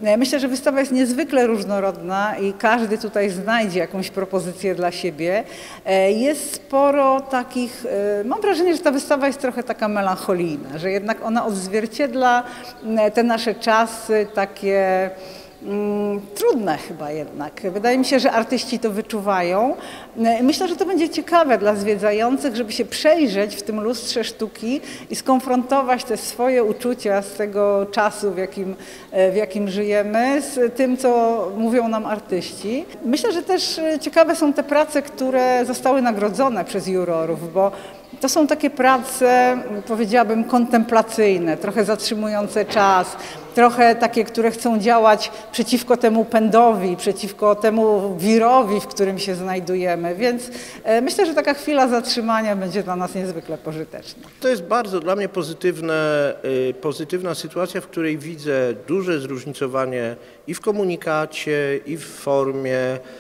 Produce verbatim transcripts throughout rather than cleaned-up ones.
Myślę, że wystawa jest niezwykle różnorodna i każdy tutaj znajdzie jakąś propozycję dla siebie. Jest sporo takich, mam wrażenie, że ta wystawa jest trochę taka melancholijna, że jednak ona odzwierciedla te nasze czasy takie Mm, trudne chyba jednak. Wydaje mi się, że artyści to wyczuwają. Myślę, że to będzie ciekawe dla zwiedzających, żeby się przejrzeć w tym lustrze sztuki i skonfrontować te swoje uczucia z tego czasu, w jakim, w jakim żyjemy, z tym, co mówią nam artyści. Myślę, że też ciekawe są te prace, które zostały nagrodzone przez jurorów, bo to są takie prace, powiedziałabym, kontemplacyjne, trochę zatrzymujące czas, trochę takie, które chcą działać przeciwko temu pędowi, przeciwko temu wirowi, w którym się znajdujemy. Więc myślę, że taka chwila zatrzymania będzie dla nas niezwykle pożyteczna. To jest bardzo dla mnie pozytywne, pozytywna sytuacja, w której widzę duże zróżnicowanie i w komunikacie, i w formie.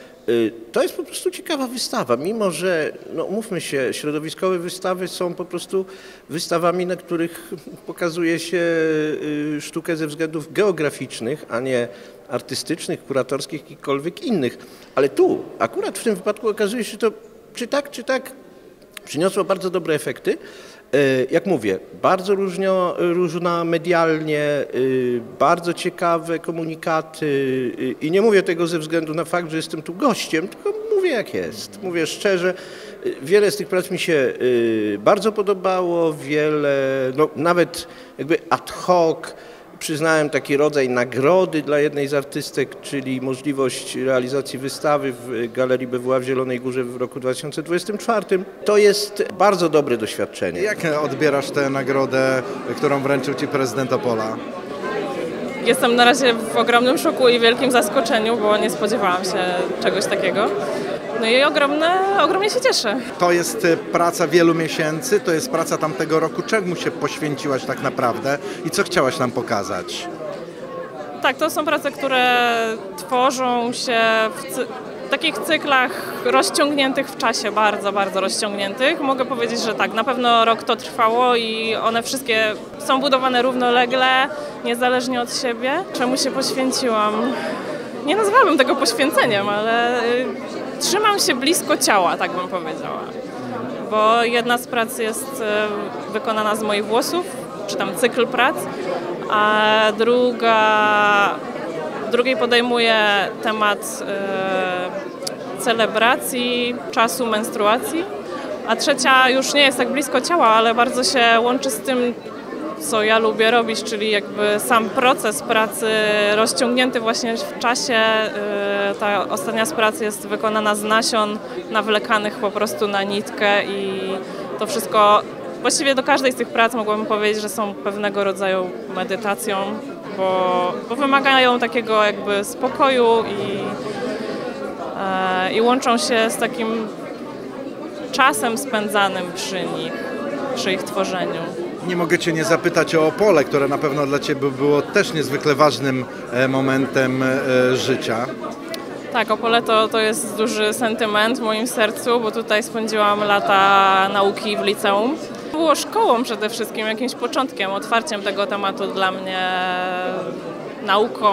To jest po prostu ciekawa wystawa, mimo że, no umówmy się, środowiskowe wystawy są po prostu wystawami, na których pokazuje się sztukę ze względów geograficznych, a nie artystycznych, kuratorskich, jakichkolwiek innych. Ale tu, akurat w tym wypadku okazuje się, że to czy tak, czy tak przyniosło bardzo dobre efekty. Jak mówię, bardzo różnio, różna medialnie, bardzo ciekawe komunikaty i nie mówię tego ze względu na fakt, że jestem tu gościem, tylko mówię jak jest, mówię szczerze. Wiele z tych prac mi się bardzo podobało, wiele, no nawet jakby ad hoc. Przyznałem taki rodzaj nagrody dla jednej z artystek, czyli możliwość realizacji wystawy w Galerii B W A w Zielonej Górze w roku dwa tysiące dwudziestym czwartym. To jest bardzo dobre doświadczenie. Jak odbierasz tę nagrodę, którą wręczył Ci prezydent Opola? Jestem na razie w ogromnym szoku i wielkim zaskoczeniu, bo nie spodziewałam się czegoś takiego. No i ogromne, ogromnie się cieszę. To jest praca wielu miesięcy, to jest praca tamtego roku. Czemu się poświęciłaś tak naprawdę i co chciałaś nam pokazać? Tak, to są prace, które tworzą się w cy- takich cyklach rozciągniętych w czasie, bardzo, bardzo rozciągniętych. Mogę powiedzieć, że tak, na pewno rok to trwało i one wszystkie są budowane równolegle, niezależnie od siebie. Czemu się poświęciłam? Nie nazwałabym tego poświęceniem, ale trzymam się blisko ciała, tak bym powiedziała. Bo jedna z prac jest wykonana z moich włosów, czy tam cykl prac, a druga, drugiej podejmuje temat e, celebracji czasu menstruacji, a trzecia już nie jest tak blisko ciała, ale bardzo się łączy z tym, co ja lubię robić, czyli jakby sam proces pracy rozciągnięty właśnie w czasie. Ta ostatnia z pracy jest wykonana z nasion nawlekanych po prostu na nitkę i to wszystko, właściwie do każdej z tych prac mogłabym powiedzieć, że są pewnego rodzaju medytacją, bo, bo wymagają takiego jakby spokoju i, e, i łączą się z takim czasem spędzanym przy nich, przy ich tworzeniu. Nie mogę Cię nie zapytać o Opole, które na pewno dla Ciebie było też niezwykle ważnym momentem życia. Tak, Opole to, to jest duży sentyment w moim sercu, bo tutaj spędziłam lata nauki w liceum. Było szkołą przede wszystkim, jakimś początkiem, otwarciem tego tematu dla mnie, nauką,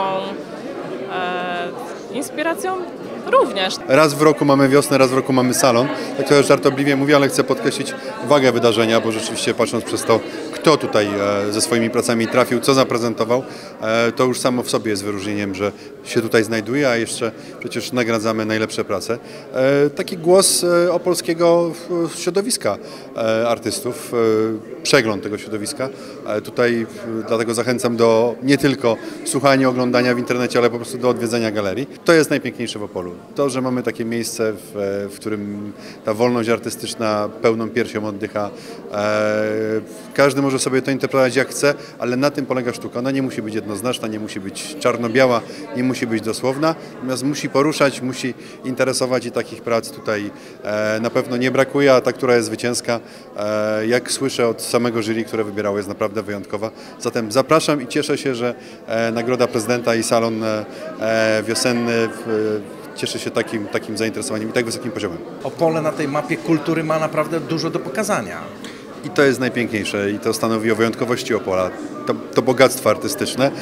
e, inspiracją również. Raz w roku mamy wiosnę, raz w roku mamy salon. Tak to żartobliwie mówię, ale chcę podkreślić wagę wydarzenia, bo rzeczywiście patrząc przez to, kto tutaj ze swoimi pracami trafił, co zaprezentował, to już samo w sobie jest wyróżnieniem, że się tutaj znajduje, a jeszcze przecież nagradzamy najlepsze prace. Taki głos opolskiego środowiska artystów, przegląd tego środowiska. Tutaj dlatego zachęcam do nie tylko słuchania, oglądania w internecie, ale po prostu do odwiedzenia galerii. To jest najpiękniejsze w Opolu. To, że mamy takie miejsce, w, w którym ta wolność artystyczna pełną piersią oddycha. Każdy może sobie to interpretować jak chce, ale na tym polega sztuka. Ona nie musi być jednoznaczna, nie musi być czarno-biała, nie musi być dosłowna, natomiast musi poruszać, musi interesować i takich prac tutaj na pewno nie brakuje, a ta, która jest zwycięska, jak słyszę od samego jury, które wybierało, jest naprawdę wyjątkowa. Zatem zapraszam i cieszę się, że Nagroda Prezydenta i salon wiosenny cieszy się takim, takim zainteresowaniem i tak wysokim poziomem. Opole na tej mapie kultury ma naprawdę dużo do pokazania. I to jest najpiękniejsze i to stanowi o wyjątkowości Opola. To, to bogactwo artystyczne,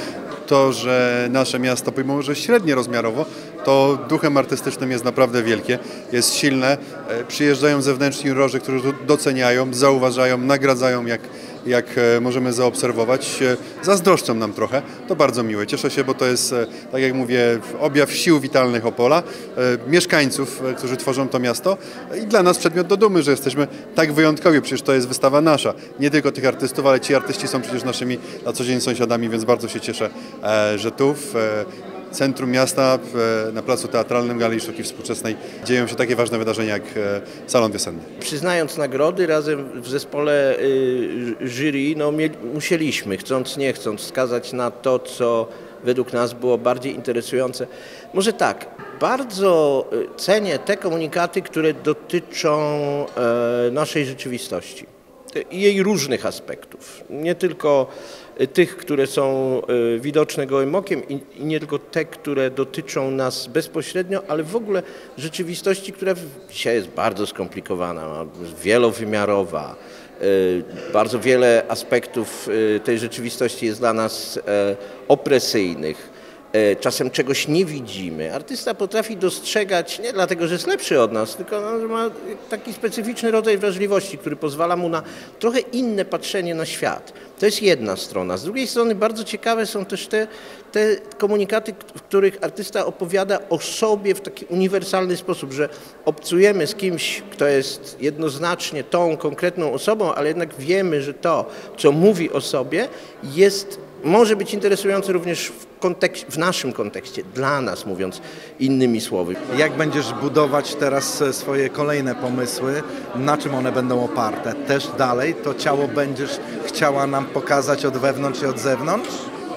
to, że nasze miasto, pomimo że średnie rozmiarowo, to duchem artystycznym jest naprawdę wielkie, jest silne. Przyjeżdżają zewnętrzni jurorzy, którzy doceniają, zauważają, nagradzają, jak, jak możemy zaobserwować. Zazdroszczą nam trochę, to bardzo miłe. Cieszę się, bo to jest, tak jak mówię, objaw sił witalnych Opola, mieszkańców, którzy tworzą to miasto i dla nas przedmiot do dumy, że jesteśmy tak wyjątkowi, przecież to jest wystawa nasza. Nie tylko tych artystów, ale ci artyści są przecież naszymi na co dzień sąsiadami, więc bardzo się cieszę, że tu w centrum miasta, na Placu Teatralnym Galerii Sztuki Współczesnej dzieją się takie ważne wydarzenia jak Salon Wiosenny. Przyznając nagrody razem w zespole jury, no, musieliśmy, chcąc nie chcąc, wskazać na to, co według nas było bardziej interesujące. Może tak, bardzo cenię te komunikaty, które dotyczą naszej rzeczywistości i jej różnych aspektów. Nie tylko tych, które są widoczne gołym okiem i nie tylko te, które dotyczą nas bezpośrednio, ale w ogóle rzeczywistości, która dzisiaj jest bardzo skomplikowana, wielowymiarowa. Bardzo wiele aspektów tej rzeczywistości jest dla nas opresyjnych. Czasem czegoś nie widzimy. Artysta potrafi dostrzegać nie dlatego, że jest lepszy od nas, tylko no, ma taki specyficzny rodzaj wrażliwości, który pozwala mu na trochę inne patrzenie na świat. To jest jedna strona. Z drugiej strony bardzo ciekawe są też te, te komunikaty, w których artysta opowiada o sobie w taki uniwersalny sposób, że obcujemy z kimś, kto jest jednoznacznie tą konkretną osobą, ale jednak wiemy, że to, co mówi o sobie, jest może być interesujące również w, kontekście, w naszym kontekście, dla nas, mówiąc innymi słowy. Jak będziesz budować teraz swoje kolejne pomysły, na czym one będą oparte? Też dalej to ciało będziesz chciała nam pokazać od wewnątrz i od zewnątrz?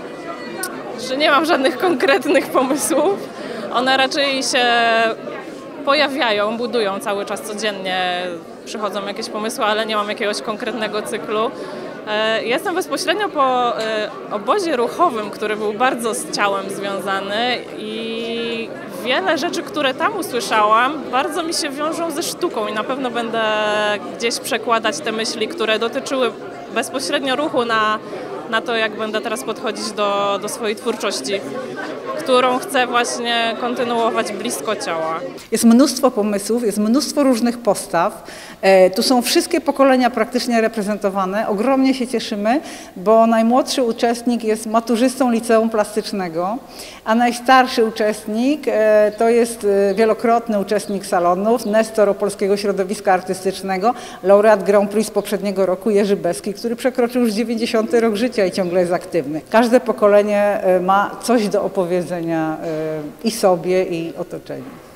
Że nie mam żadnych konkretnych pomysłów. One raczej się pojawiają, budują cały czas codziennie, przychodzą jakieś pomysły, ale nie mam jakiegoś konkretnego cyklu. Jestem bezpośrednio po obozie ruchowym, który był bardzo z ciałem związany i wiele rzeczy, które tam usłyszałam, bardzo mi się wiążą ze sztuką i na pewno będę gdzieś przekładać te myśli, które dotyczyły bezpośrednio ruchu na, na to, jak będę teraz podchodzić do, do swojej twórczości, którą chcę właśnie kontynuować blisko ciała. Jest mnóstwo pomysłów, jest mnóstwo różnych postaw. E, tu są wszystkie pokolenia praktycznie reprezentowane. Ogromnie się cieszymy, bo najmłodszy uczestnik jest maturzystą liceum plastycznego, a najstarszy uczestnik e, to jest wielokrotny uczestnik salonów, nestor Opolskiego Środowiska Artystycznego, laureat Grand Prix z poprzedniego roku Jerzy Beski, który przekroczył już dziewięćdziesiąty rok życia i ciągle jest aktywny. Każde pokolenie ma coś do opowiedzenia i sobie, i otoczeniu.